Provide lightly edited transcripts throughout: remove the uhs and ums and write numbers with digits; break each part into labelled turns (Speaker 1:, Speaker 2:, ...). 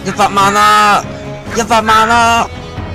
Speaker 1: 100萬啦，100萬啦！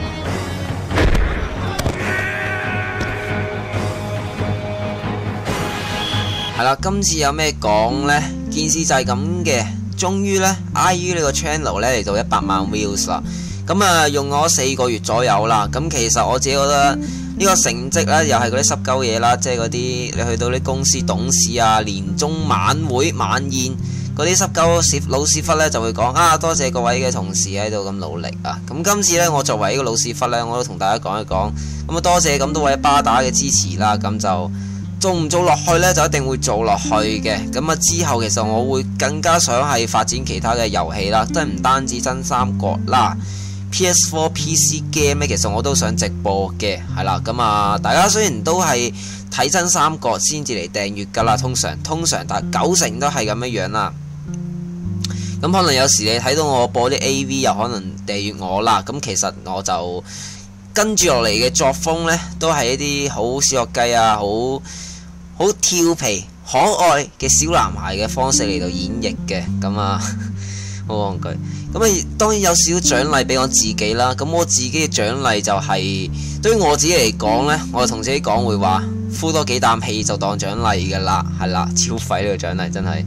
Speaker 1: 係啦，今次有咩講呢？件事就係咁嘅，終於呢 IU 呢個 channel 呢嚟到100萬 views 啦。咁啊，用咗4個月左右啦。咁其實我自己覺得呢個成績呢，又係嗰啲濕鳩嘢啦，即係嗰啲你去到啲公司董事啊、年終晚會晚宴嗰啲濕鳩老屎忽呢，就會講啊，多謝各位嘅同事喺度咁努力啊。咁今次呢，我作為一個老屎忽呢，我都同大家講一講。咁啊，多謝咁多位巴打嘅支持啦。咁就做唔做落去呢，就一定會做落去嘅。咁啊，之後其實我會更加想係發展其他嘅遊戲啦，即係唔單止真三國啦。PS4 PC game 呢，其實我都想直播嘅，係啦。咁啊，大家雖然都係睇真三國先至嚟訂閱㗎啦，通常但係90%都係咁樣啦。咁可能有時你睇到我播啲 AV 又可能訂閱我啦。咁其實我就跟住落嚟嘅作風呢，都係一啲好小學雞啊，好調皮可愛嘅小男孩嘅方式嚟到演繹嘅。咁啊，好戇居。咁啊，當然有少少獎勵俾我自己啦。咁我自己嘅獎勵就係，對於我自己嚟講呢，我就同自己講會話，呼多幾啖氣就當獎勵㗎啦，係啦，超廢呢個獎勵真係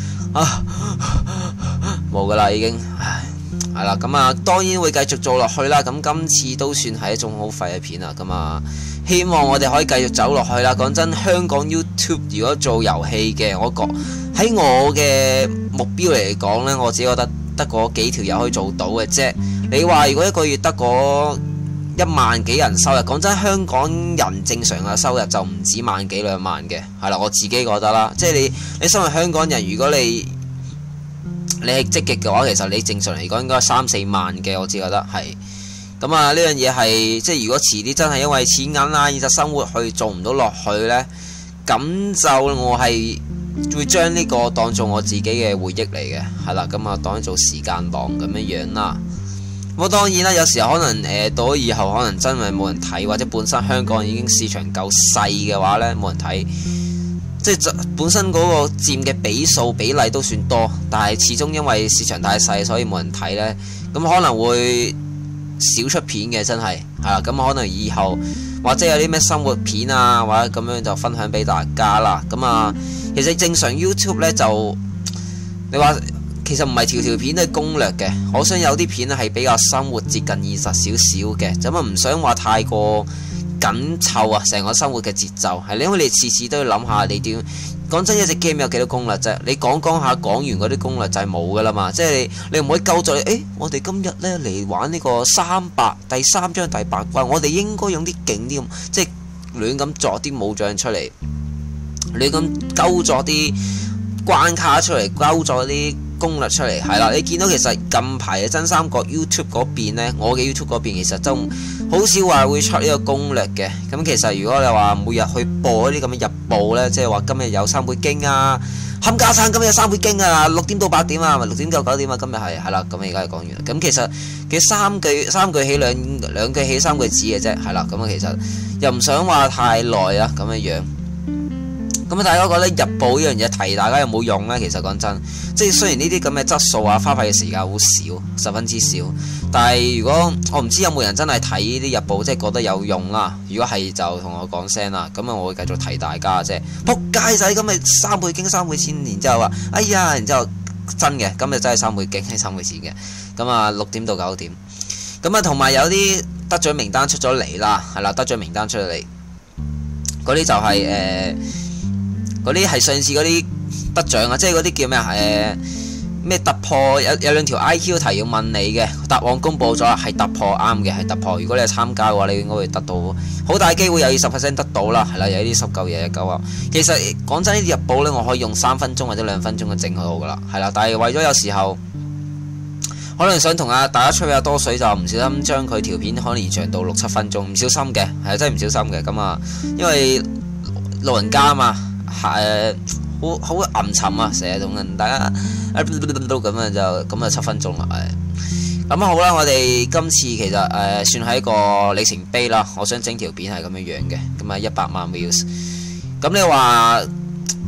Speaker 1: 冇㗎啦已經，係啦。咁啊，當然會繼續做落去啦。咁今次都算係一種好廢嘅片啦。咁啊，希望我哋可以繼續走落去啦。講真，香港 YouTube 如果做遊戲嘅，我覺喺我嘅目標嚟講呢，我自己覺得得嗰幾條友可以做到嘅啫。你話如果一個月得嗰1萬幾人收入，講真，香港人正常嘅收入就唔止1萬幾2萬嘅，係啦，我自己覺得啦。即係你身為香港人，如果你係積極嘅話，其實你正常嚟講應該3、4萬嘅，我自己覺得係。咁啊，呢樣嘢係即係如果遲啲真係因為錢銀啊、現實生活去做唔到落去呢，咁就我係會將呢個當做我自己嘅回憶嚟嘅，係啦。咁啊，當做時間囊咁樣樣啦。咁當然啦，有時候可能到咗以後可能真係冇人睇，或者本身香港已經市場夠細嘅話呢，冇人睇。即係本身嗰個佔嘅比例都算多，但係始終因為市場太細，所以冇人睇呢。咁可能會少出片嘅，真係係啦。咁可能以後或者有啲咩生活片啊，或者咁樣就分享俾大家啦。咁啊，其實正常 YouTube 呢，就你話其實唔係條條片都係攻略嘅，我想有啲片咧係比較生活接近現實少少嘅，咁啊唔想話太過緊湊啊，成個生活嘅節奏係，因為你次次都要諗下你點講真，一隻 game 有幾多攻略啫？你講下講完嗰啲攻略就係冇噶啦嘛，即係你唔可以鳩咗我哋今日呢嚟玩呢個300第3章第8關，我哋應該用啲勁啲咁，即係亂咁作啲武將出嚟，亂咁鳩作啲關卡出嚟，鳩作啲攻略出嚟，係啦。你見到其實近排嘅真三國 YouTube 嗰邊呢，我嘅 YouTube 嗰邊其實就好少話會出呢個攻略嘅。咁其實如果你話每日去播啲咁嘅日報呢，即係話今日有3倍經啊，冚家鏟今日3倍經啊，6點到8點啊，咪6點到9點啊，今日係啦。咁而家係講完啦。咁其實三句起兩句起3句止嘅啫，係啦。咁其實又唔想話太耐啊，咁樣。咁大家覺得日報呢樣嘢提大家有冇用呢？其實講真，即係雖然呢啲咁嘅質素啊，花費嘅時間好少，十分之少。但係如果我唔知有冇人真係睇呢啲日報，即係覺得有用啦。如果係就同我講聲啦，咁啊我會繼續提大家啫。仆街仔咁咪3倍經3倍錢，然之後話哎呀，然之後真嘅，今日真係3倍經3倍錢嘅。咁啊6點到9點。咁啊同埋有啲得獎名單出咗嚟啦，係啦，得獎名單出咗嚟，嗰啲就係嗰啲係上次嗰啲得獎啊，即係嗰啲叫咩啊？咩突破有2條 IQ 題要問你嘅，答案公佈咗啦，係突破啱嘅，係突破。如果你係參加嘅話，你應該會得到好大機會有20% 得到啦，係啦，有啲濕鳩嘢鳩啊。其實講真，呢啲日報呢，我可以用3分鐘或者2分鐘就整好噶啦，係啦。但係為咗有時候可能想同大家吹下多水，就唔小心將佢條片可能延長到6、7分鐘，唔小心嘅，係真係唔小心嘅。咁啊，因為老人家啊嘛。好暗沉啊，成日同人大家咁啊，就7分鐘啦。咁好啦，我哋今次其實算係一個里程碑啦。我想整條片係咁樣嘅，咁啊100萬 views。咁你話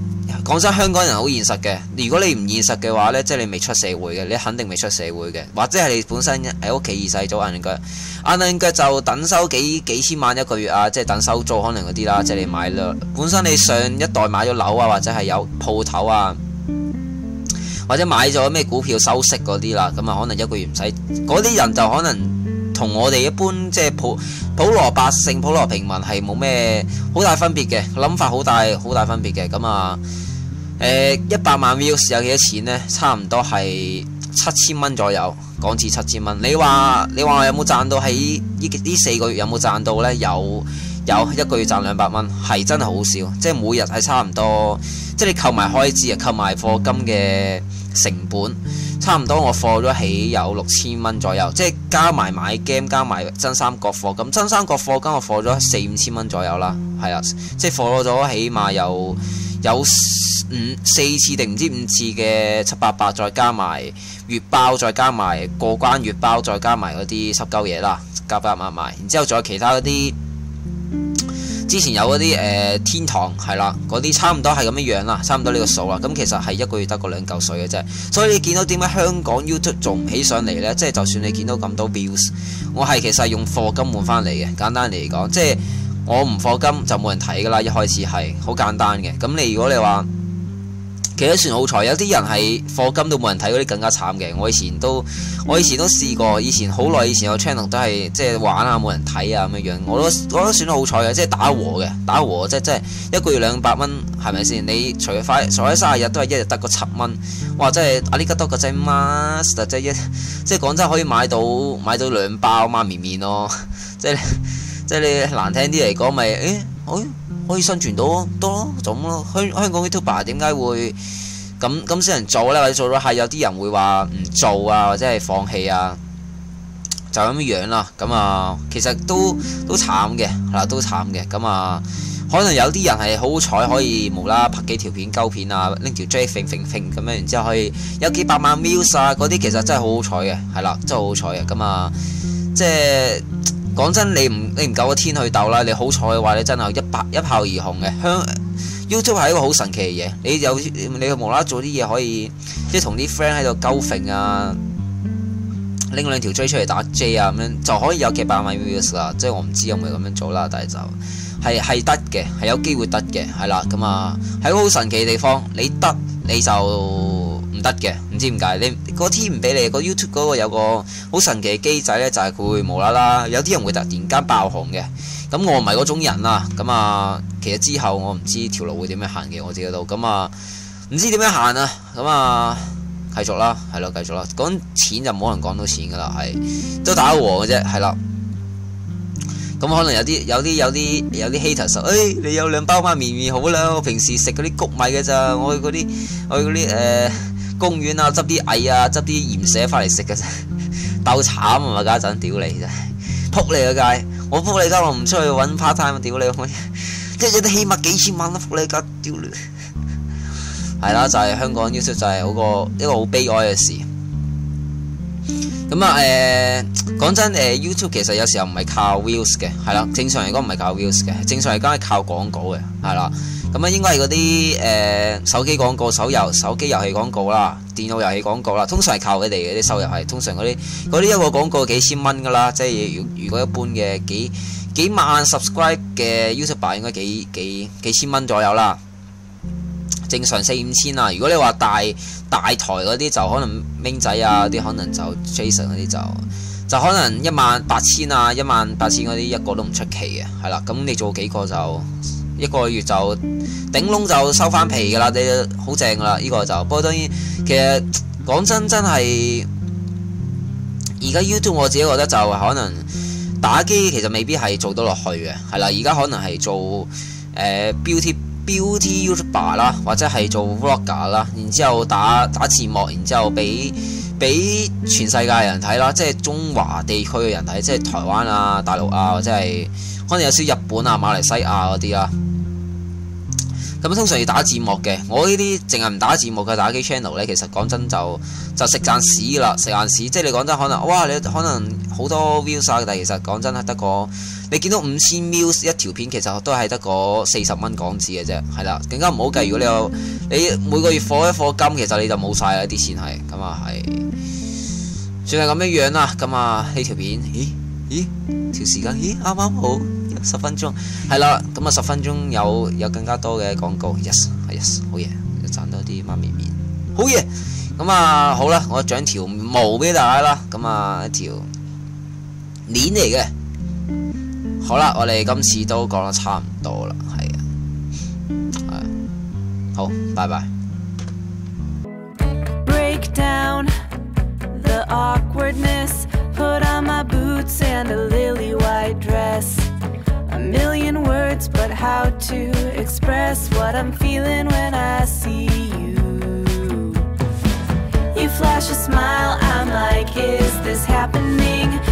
Speaker 1: 講真，香港人好現實嘅。如果你唔現實嘅話呢，即係你未出社會嘅，你肯定未出社會嘅，或者係你本身喺屋企二世祖硬腳就等收幾千萬一個月啊，即係等收租可能嗰啲啦，即係你買啦，本身你上一代買咗樓啊，或者係有鋪頭啊，或者買咗咩股票收息嗰啲啦，咁啊可能一個月唔使，嗰啲人就可能同我哋一般即係普羅百姓、普羅平民係冇咩好大分別嘅，諗法好大分別嘅。咁啊100萬 views 有幾多錢呢？差唔多係7000蚊左右，港紙7000蚊。你話我有冇賺到？喺呢4個月有冇賺到呢？有一個月賺200蚊，係真係好少。即係每日係差唔多，即係你扣埋開支啊，扣埋課金嘅成本，差唔多我課咗起有6000蚊左右。即係加埋買 game， 加埋真三國課金，真三國課金我課咗4-5千蚊左右啦。係啊，即係課咗起碼有4次定唔知5次嘅788，再加埋月包，再加埋過關月包，再加埋嗰啲濕鳩嘢啦，夾埋，然之後仲有其他嗰啲，之前有嗰啲天堂係啦，嗰啲差唔多係咁樣啦，差唔多呢個數啦。咁其實係一個月得個2嚿水嘅啫，所以你見到點解香港 YouTube 做唔起上嚟呢？即係就算你見到咁多 views， 我係其實係用課金換翻嚟嘅。簡單嚟講，即係我唔課金就冇人睇噶啦，一開始係好簡單嘅。咁你如果你話，其實算好彩，有啲人係課金都冇人睇，嗰啲更加慘嘅。我以前都試過，以前好耐以前有 channel 都係即係玩啊，冇人睇啊咁樣，我都算好彩嘅，即係打和即係一個月200蚊，係咪先？你除咗30日都係一日得個7蚊，哇！真係阿呢家多個仔 master 即係講真可以買到2包媽咪麵咯，即係你難聽啲嚟講咪可以生存到多咯，就咁咯。香港 YouTuber 點解會咁少人做呢？或者做咗係有啲人會話唔做啊，或者係放棄啊，就咁樣啦。咁啊，其實都慘嘅，係啦，都慘嘅。咁啊，可能有啲人係好彩可以無啦拍幾條片鳩片啊，拎條 J 揈咁樣，然之後可以有幾百萬 views 啊，嗰啲其實真係好好彩嘅，係啦，真係好彩嘅。咁啊，即係。講真，你唔夠個天去鬥啦！你好彩嘅話，你真係一炮而紅嘅。YouTube 係一個好神奇嘅嘢，你無啦啦做啲嘢可以，即係同啲 friend 喺度鳩揈啊，拎2條 J 出嚟打 J 啊咁樣，就可以有幾百萬 views 啦。即係我唔知有冇咁樣做啦，但係就係得嘅，係有機會得嘅，係啦。咁啊，係一個好神奇嘅地方，你得你就。唔得嘅，唔知點解你個天唔俾你，個 YouTube 嗰個有個好神奇嘅機制呢，就係佢會無啦啦，有啲人會突然間爆紅嘅。咁我唔係嗰種人啦。咁啊，其實之後我唔知條路會點樣行嘅，我自己都咁啊，唔知點樣行啊。咁啊，繼續啦，係咯，繼續啦。講錢就冇可能講到錢噶啦，係都打和嘅啫，係啦。咁可能有啲 haters 你有2包媽咪麵好啦，我平時食嗰啲谷米嘅咋，我去嗰啲公園啊，執啲蟻啊，執啲鹽蛇翻嚟食嘅啫，鬥慘啊嘛！家陣屌你真係，撲你個街！我撲你街，我唔出去揾 part time 屌你！一日都起碼幾千萬啦，撲你街屌你！係啦，就係香港 YouTube 就係一個好悲哀嘅事。咁啊講真YouTube 其實有時候唔係靠 views 嘅，係啦，正常嚟講唔係靠 views 嘅，正常嚟講係靠廣告嘅，係啦。咁啊應該係嗰啲手機廣告、手機遊戲廣告啦、電腦遊戲廣告啦，通常係靠佢哋嘅啲收入係，通常嗰啲一個廣告幾千蚊噶啦，即係如果一般嘅幾萬 subscribe 嘅 YouTuber 應該幾千蚊左右啦。正常4-5千啦，如果你話大台嗰啲就可能明仔啊嗰啲，可能就 Jason 嗰啲就可能18000啊18000嗰啲一個都唔出奇嘅，係啦。咁你做幾個就一個月就頂籠就收翻皮噶啦，你好正噶啦呢個就。不過當然其實講真係而家 YouTube 我自己覺得就可能打機其實未必係做到落去嘅，係啦。而家可能係做Beauty YouTuber 啦，或者係做 Vlogger 啦，然之後打字幕，然之後俾全世界人睇啦，即係中華地區嘅人睇，即係台灣啊、大陸啊，或者係可能有少日本啊、馬來西亞嗰啲啦。咁咁通常要打字幕嘅。我呢啲淨係唔打字幕嘅打機 channel 呢，其實講真就食賺屎啦，食硬屎。即係你講真，可能哇，你可能好多 views 啊，但係其實講真係得個你見到5000 views 一條片，其實都係得個40蚊港紙嘅啫，係啦。更加唔好計，如果你每個月課一課金，其實你就冇晒啦啲錢係，咁啊係算係咁樣啦。咁啊呢條片，咦條時間，啱啱好10分鐘，係啦。咁啊10分鐘有更加多嘅廣告 ，yes， 好嘢，賺多啲媽咪麵，好嘢。咁啊好啦，我獎條毛俾大家啦。咁啊一條鏈嚟嘅。好啦，我哋今次都講得差唔多啦，係啊，好，拜拜。Break down the awkwardness, put on my boots and a lily white dress. A million words, but how to express what I'm feeling when I see you. You flash a smile, I'm like, is this happening?